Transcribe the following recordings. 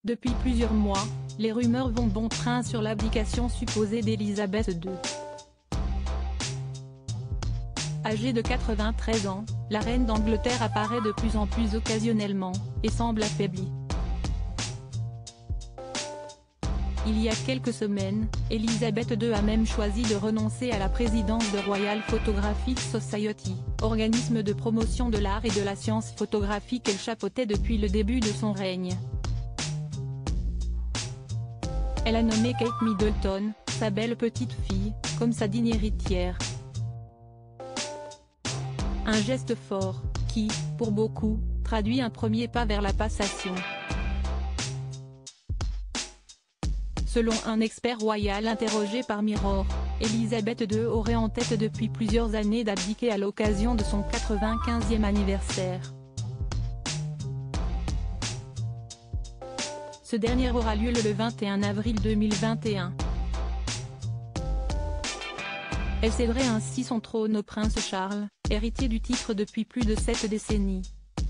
Depuis plusieurs mois, les rumeurs vont bon train sur l'abdication supposée d'Élisabeth II. Âgée de 93 ans, la reine d'Angleterre apparaît de plus en plus occasionnellement, et semble affaiblie. Il y a quelques semaines, Élisabeth II a même choisi de renoncer à la présidence de Royal Photographic Society, organisme de promotion de l'art et de la science photographique qu'elle chapeautait depuis le début de son règne. Elle a nommé Kate Middleton, sa belle petite fille, comme sa digne héritière. Un geste fort, qui, pour beaucoup, traduit un premier pas vers la passation. Selon un expert royal interrogé par Mirror, Élisabeth II aurait en tête depuis plusieurs années d'abdiquer à l'occasion de son 95e anniversaire. Ce dernier aura lieu le 21 avril 2021. Elle céderait ainsi son trône au prince Charles, héritier du titre depuis plus de 7 décennies.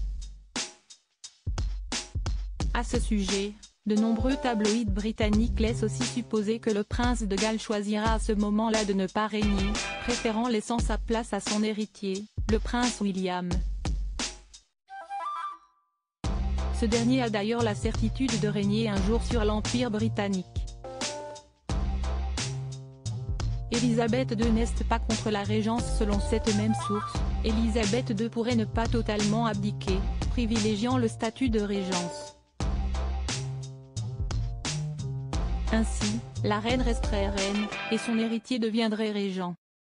À ce sujet, de nombreux tabloïds britanniques laissent aussi supposer que le prince de Galles choisira à ce moment-là de ne pas régner, préférant laissant sa place à son héritier, le prince William. Ce dernier a d'ailleurs la certitude de régner un jour sur l'Empire britannique. Élisabeth II n'est pas contre la régence selon cette même source. Élisabeth II pourrait ne pas totalement abdiquer, privilégiant le statut de régence. Ainsi, la reine resterait reine, et son héritier deviendrait régent.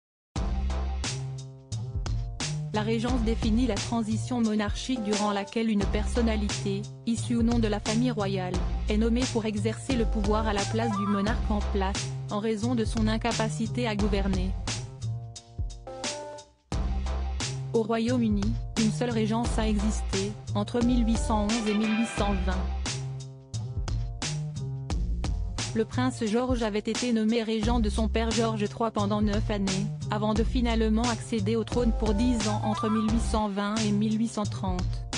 La régence définit la transition monarchique durant laquelle une personnalité, issue ou non de la famille royale, est nommée pour exercer le pouvoir à la place du monarque en place, en raison de son incapacité à gouverner. Au Royaume-Uni, une seule régence a existé, entre 1811 et 1820. Le prince George avait été nommé régent de son père George III pendant 9 années, avant de finalement accéder au trône pour 10 ans entre 1820 et 1830.